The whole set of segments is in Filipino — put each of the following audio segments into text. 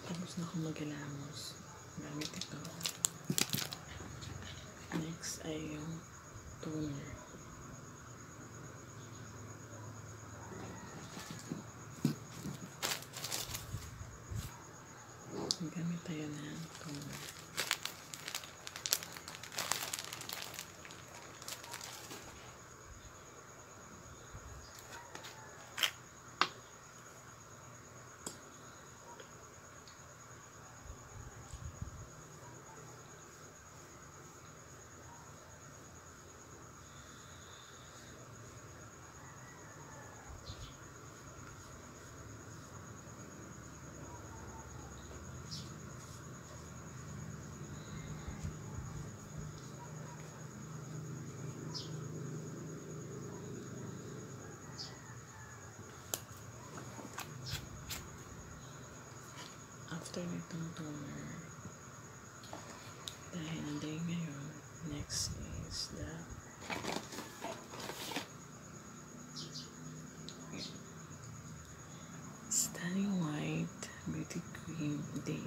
Tapos na ako maghilamos gamit ito. Next ay yung toner. Gamit tayo ng toner. After nitong toner, dahil day ngayon, next is the Stunning White Beauty Cream Day.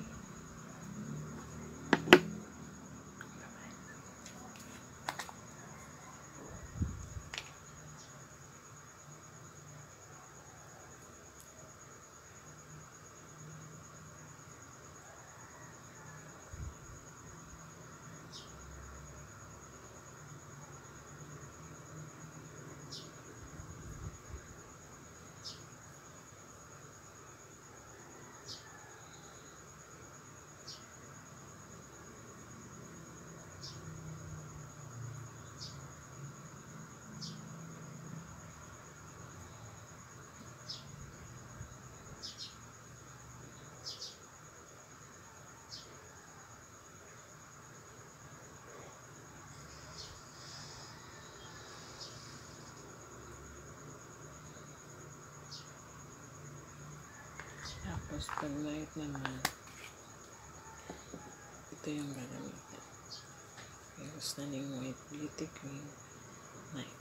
Tapos pag night naman, ito yung gagamitin. Yung Stunning White Beauty Cream Night.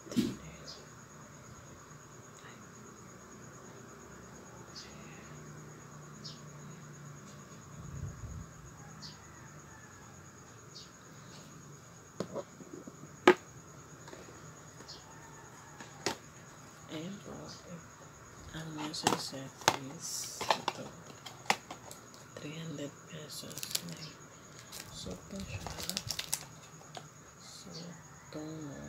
Ayan po. Ang nasa set is ito. 300 pesos. So, ito siya. So, ito mo.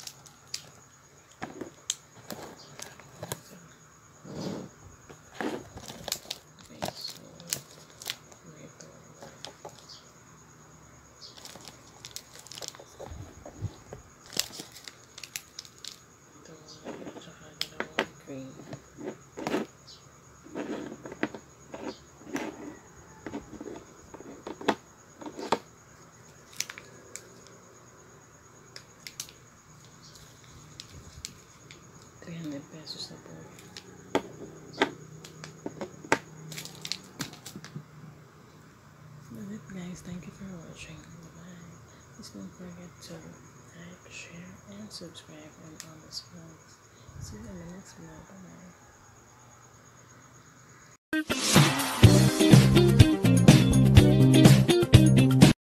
Okay, so, ito. Ito, tsaka dalawang cream. Pesos na po. That's it guys. Thank you for watching. Bye. Please don't forget to like, share, and subscribe on all these vlogs. See you in the next vlog. Bye.